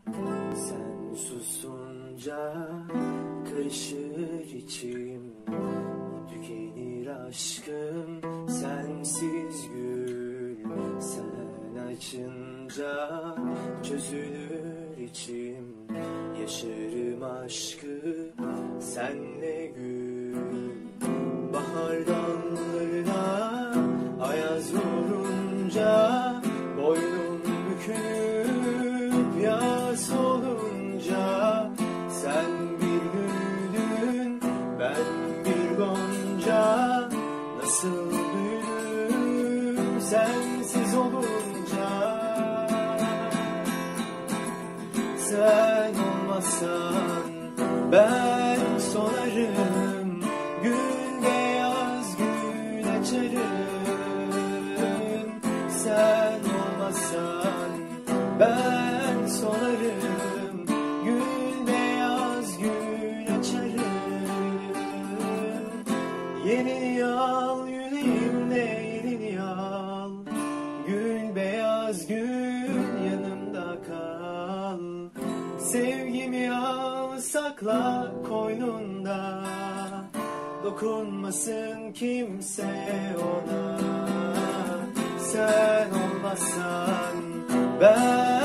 Sen susunca karışır içim, tükenir aşkım sensiz gül. Sen açınca çözülür içim, yaşarım aşkı senle gül. Bahar dallarına ayaz vurunca, boynum bükülüp yas olunca, sen bir güldün ben bir gonca. Nasıl büyüdüm sensiz olunca. Sen olmazsan ben sonarım, gün beyaz gün açarım. Sen olmazsan ben sonarım, gün beyaz gün açarım. Yelini al yüreğimle, yelini al, gün beyaz gün yanımda kal. Sevgimi al sakla koynunda, dokunmasın kimse ona. Sen olmazsan ben